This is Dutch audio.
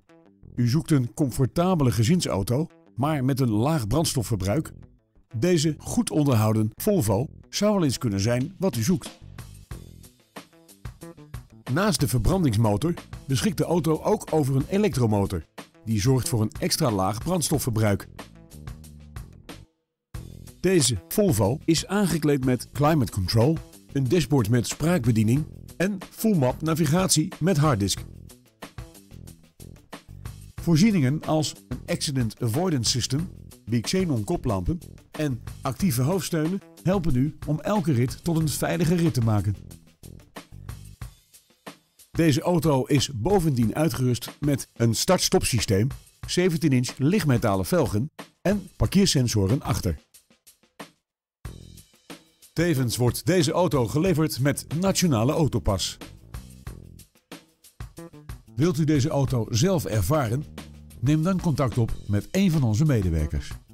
U zoekt een comfortabele gezinsauto, maar met een laag brandstofverbruik? Deze goed onderhouden Volvo zou wel eens kunnen zijn wat u zoekt. Naast de verbrandingsmotor beschikt de auto ook over een elektromotor. Die zorgt voor een extra laag brandstofverbruik. Deze Volvo is aangekleed met climate control, een dashboard met spraakbediening en full map navigatie met harddisk. Voorzieningen als een accident avoidance system, bi-xenon koplampen en actieve hoofdsteunen helpen u om elke rit tot een veilige rit te maken. Deze auto is bovendien uitgerust met een start-stop systeem, 17-inch lichtmetalen velgen en parkeersensoren achter. Tevens wordt deze auto geleverd met Nationale Autopas. Wilt u deze auto zelf ervaren? Neem dan contact op met een van onze medewerkers.